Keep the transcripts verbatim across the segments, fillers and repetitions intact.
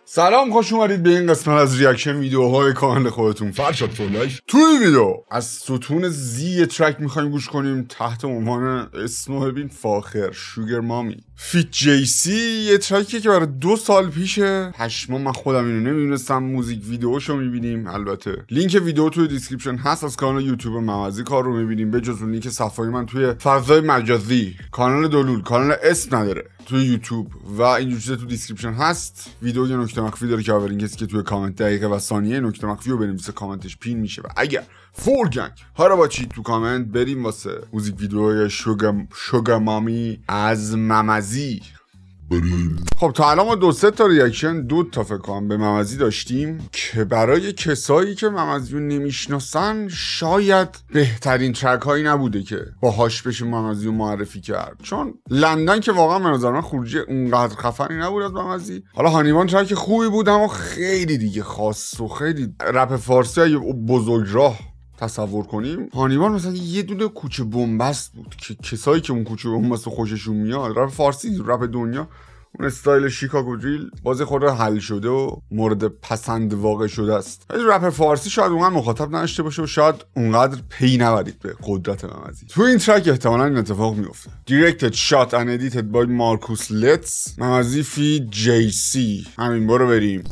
سلام، خوش اومدید به این قسمت از ریاکشن ویدیوهای کانال خودتون. فرشاد فولایک. توی این ویدیو از ستون زی ترک میخوایم گوش کنیم تحت عنوان اسمو ببین فاخر شوگر مامی فیت جی سی. یه ترکی که برای دو سال پیشه. پشما من خودم اینو نمیدونستم. موزیک ویدیوشو میبینیم. البته لینک ویدیو توی دیسکریپشن هست. از کانال یوتیوب ممزی کار رو میبینیم. به جز اون لینک صفحه من توی فضای مجازی کانال دلول، کانال اسم نداره، توی یوتیوب و این چیزا تو دیسکریپشن هست. ویدیو یه نکته مخفی داره که اولین کسی که توی کامنت دقیقه و ثانیه نکته مخفی رو بنویسه کامنتش پین میشه. و اگر فور گنگ هارا باشید تو کامنت بریم واسه موزیک ویدیوهای شوگر شوگر مامی از ممزی بریم. خب تا الان ما دو سه تا ریاکشن دو تا فکر کنم به ممزی داشتیم که برای کسایی که ممزی رو نمیشناسن شاید بهترین ترک هایی نبوده که باهاش بشه ممزی رو معرفی کرد، چون لندن که واقعا به نظر من خروجی اونقدر خفنی نبود از ممزی. حالا هانیبان ترک خوبی بود اما خیلی دیگه خاص و خیلی رپ فارسی بزرگراه تصور کنیم. هانیبال مثلا یه دونه کوچه بنبست بود که کسایی که اون کوچه بنبست خوششون میاد، رپ فارسی، رپ دنیا، اون استایل شیکاگو دریل باز خود حل شده و مورد پسند واقع شده است. ولی رپ فارسی شاید اونقدر مخاطب نداشته باشه و شاید اونقدر پی نبرید به قدرت ممزی. تو این ترک احتمالاً این اتفاق میفته. Directed, shot and edited by Marcus Letts. ممزی فی جی سی. همین برو بریم.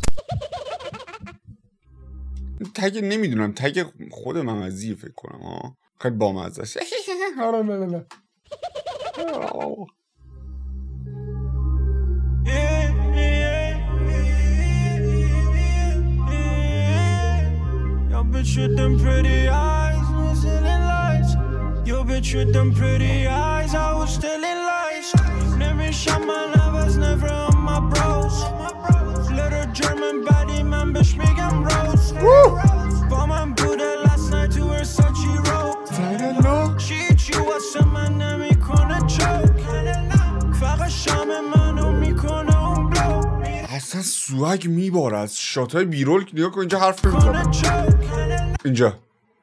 تگ نمیدونم، تگ خود ممزی فکر کنم ها، خیلی بامزه است. با من بوده last night تو ورساچی رو چی واسه من نمیکنه چوک، فقط شام منو میکنه اون بلو. اصلا سوگ میباره از شاتای بیرول که نگاه کن اینجا حرف میزنه، اینجا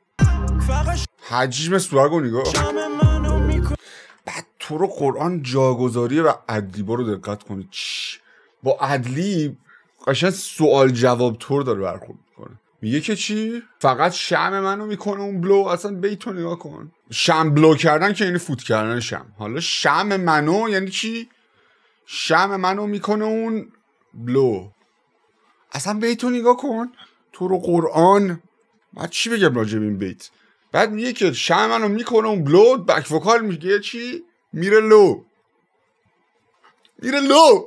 حجم سوگ رو نگاه. بعد تو رو قرآن جاگذاری و عدلی رو دقت کنید، با عدلی قشنگ سوال جواب طور داره برخورد میکنه. میگه که چی؟ فقط شم منو میکنه اون بلو. اصلا بیتو نگاه کن. شم بلو کردن که یعنی فوت کردن شم. حالا شم منو یعنی چی؟ شم منو میکنه اون بلو. اصلا بیتو نگاه کن. تو رو قرآن بعد چی بگم راجع به این بیت؟ بعد میگه که شم منو میکنه اون بلو، بک وکال میگه چی؟ میره لو. میره لو.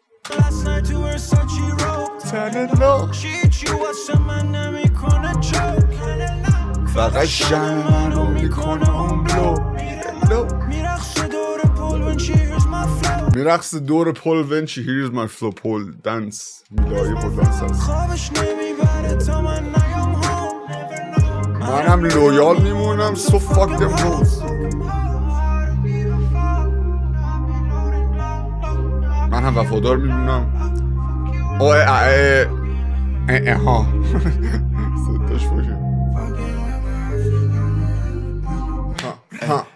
فقط شم منو میکنه اون بلو. میرقص دور پل when she hears my flow. پل دنس میلایی پل دنس هست. منم لویال میمونم. so fuck them hoes. من هم وفادار میمونم. اوه اه اه اه ها ستاش باشه. ها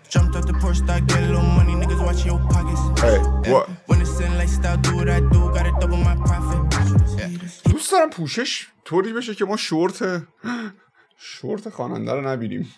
دوست دارم پوشش طوری بشه که ما شورت شورت خواننده رو نبینیم.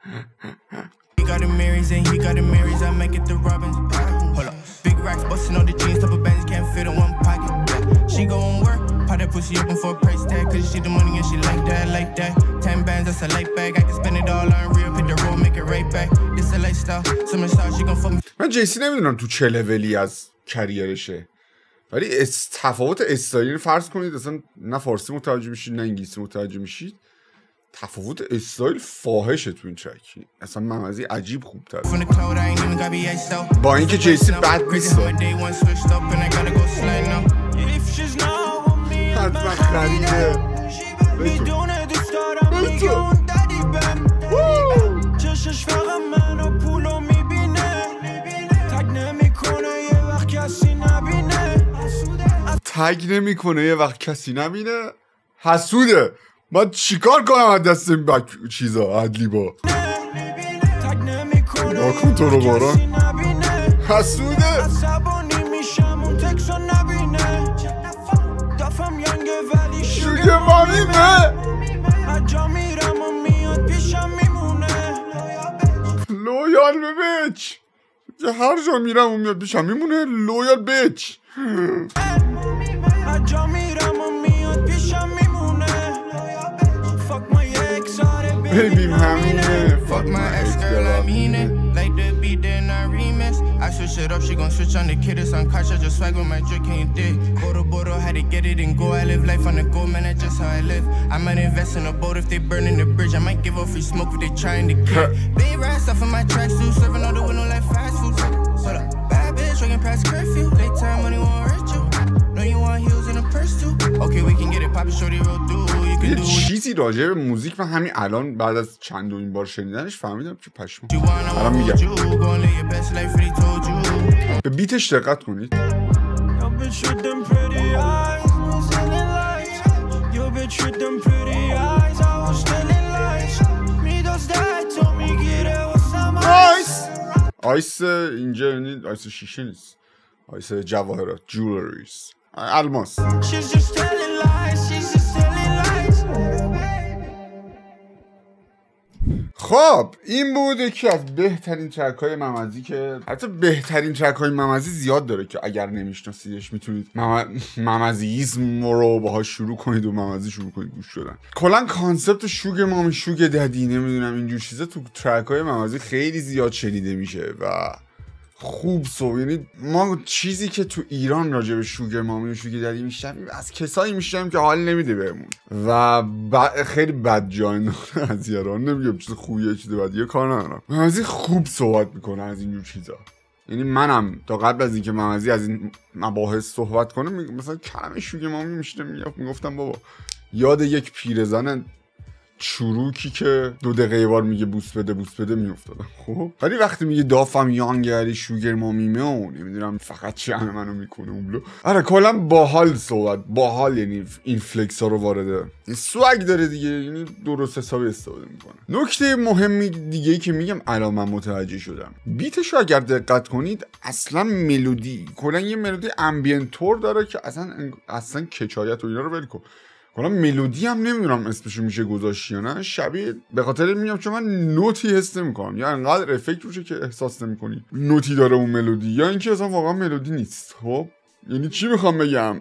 Racks busting on the jeans, couple bands can't fit in one pocket. She gon' work, pot that pussy open for a price tag, cause she see the money and she like that, like that. Ten bands, that's a light bag, I can spend it all on real, hit the road, make it right back. This a lifestyle, some massage, she gon' fuck me. من جیسی نمیدونم تو چه لولی از کریرشه، ولی تفاوت استایل فرض کنید اصلا نه فارسی متوجه میشید نه انگلیسی متوجه میشید. تفاوت استایل فاحشه تو این ترک. اصلا ممزی عجیب خوبتر با اینکه جیسی بد نیست. حتما خریده چشش فقط منو پولو میبینه. تگ نمیکنه یه وقت کسی نبینه. تگ نمیکنه یه وقت کسی نبینه. حسوده. من چیکار کنم از دست این بک چیزا عدلی با ناکن تو رو باران حسوده. اجا میرم و میاد پیشم میمونه لویال بیچ که هر جا میرم و میاد پیشم میمونه لویال بیچ اجا میرم و میاد پیشم میمونه Fuck my ex آره بیبیم همینه Fuck my ex girl I mean it Like the beat then I remix I switch it up she gon' switch on the kid it's on catch I just swag with my drink ain't dick Boro Boro had to get it and go I live life on the go man that's just how I live I might invest in a boat if they burning the bridge I might give up free smoke if they trying to get Big ride stuff in my tracksuit serving all the window like fast food Hold up bad bitch working past curfew daytime money won't hurt you No you want heels in a purse too Okay we can get it pop it shorty roll through you can یه do it چیزی راجع به موزیک من همین الان بعد از چند دومین بار شنیدنش فهمیدم که پشمام You wanna الان میگم hold you gon' live your best life really told you به بیتش دقت کنید Yo bitch with them pretty eyes was telling lies Yo bitch with them pretty eyes I was telling lies Me dos that told me get it was some آیس آیس اینجا یعنی آیس شیشه نیست آیس جواهرات جولریز الماس She's just telling lies She's just telling lies خب این بود یکی از بهترین ترک های ممزی که حتی بهترین ترک های ممزی زیاد داره که اگر نمیشناسیدش میتونید مم... ممزیزم رو باهاش شروع کنید و ممزی شروع کنید گوش دادن. کلا کانسپت شوگ مامی شوگ ددی نمیدونم اینجور چیزا تو ترک های ممزی خیلی زیاد شنیده میشه و خوب سو یعنی ما چیزی که تو ایران راجع به شوگر مامی و شوگر ددی میشنویم از کسایی میشنویم که حال نمیده بهمون و ب... خیلی بد جای انداخته از یاران نمیگم چیز خوبیه چیز بدیه کار ندارم. ممزی خوب صحبت میکنه از اینجور چیزا یعنی منم تا قبل از اینکه ممزی از این مباحث صحبت کنه می... مثلا کلمه شوگر مامی میشنم میگفتم بابا یاد یک پیرزن چروکی که دو دقیقه یه بار میگه بوس بده بوس بده میافتادم. خب ولی وقتی میگه دافم یانگری شوگر مامیمه و نمیدونم فقط چی همه منو میکنه اونلو آره کلا باحال صحبت باحال یعنی این فلکس ها رو وارده سوگ داره دیگه یعنی درست حسابی استفاده میکنه. نکته مهمی دیگه ای که میگم الان من متوجه شدم بیتش رو اگر دقت کنید اصلا ملودی کلا یه ملودی امبینتور داره که اصلا اصلا کچایت و اینا رو ول کن کلا ملودی هم نمیدونم اسمشو میشه گذاشت یا نه شبیه به خاطر میگم چون من نوتی حس نمیکنم یا انقدر افکت روشه که احساس نمیکنی نوتی داره اون ملودی یا اینکه اصلا واقعا ملودی نیست. خب یعنی چی میخوام بگم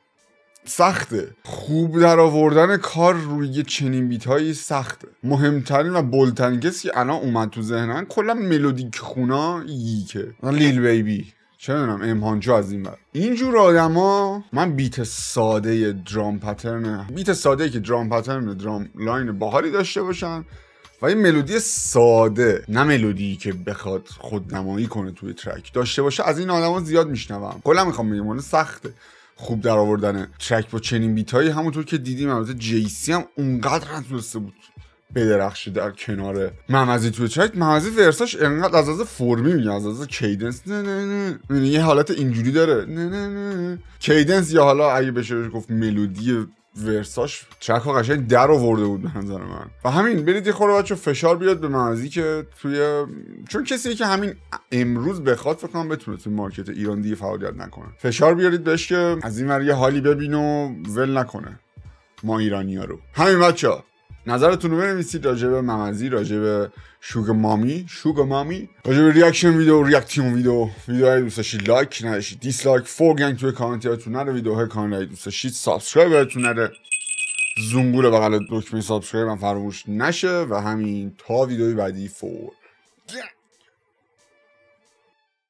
سخته خوب در آوردن کار روی یه چنین بیتایی سخته. مهمترین و بولترین کسی که الان اومد تو ذهنم کلا ملودیک خونا ییکه لیل بیبی چه میدونم امهانجو از این بر اینجور آدما من بیت ساده درام پترن بیت ساده که درام پترن درام لاین باحالی داشته باشن و این ملودی ساده نه ملودی که بخواد خودنمایی کنه توی ترک داشته باشه از این آدما زیاد میشنوم. کلا میخوام بگم اون سخته خوب در آوردن ترک با چنین بیتایی همونطور که دیدیم البته جیسی هم اونقدر نتونسته بود بدرخشه در کنار ممزی توی ترک. ممزی ورساش انقدر از از فرمی میگه از از کیدنس نه نه نه یه حالت اینجوری داره نه نه نه کیدنس یا حالا اگه بشه گفت ملودی ورساش ترک ها قشنگ در آورده بود به نظر من و همین برید یه خورده بچه فشار بیاد به ممزی که توی چون کسیه که همین امروز بخواد فکر کنم بتونه توی مارکت ایران دیگه فعالیت نکنه فشار بیارید بهش که از این ور یه حالی ببین و ول نکنه ما ایرانی‌ها رو. همین بچه‌ها نظرتون رو بنویسید راجع به ممزی راجع به شوگ مامی شوگ مامی راجع به ریاکشن ویدیو ریاکتیون ویدیو ویدیو دوست داشتید لایک نداشتید دیسلایک فور گنگ توی کامنتاتون نره ویدیوهای کانال دوست داشتید سابسکرایب براتون نره زنگوله بغل دکمه سابسکرایب هم فراموش نشه و همین تا ویدیوی بعدی فور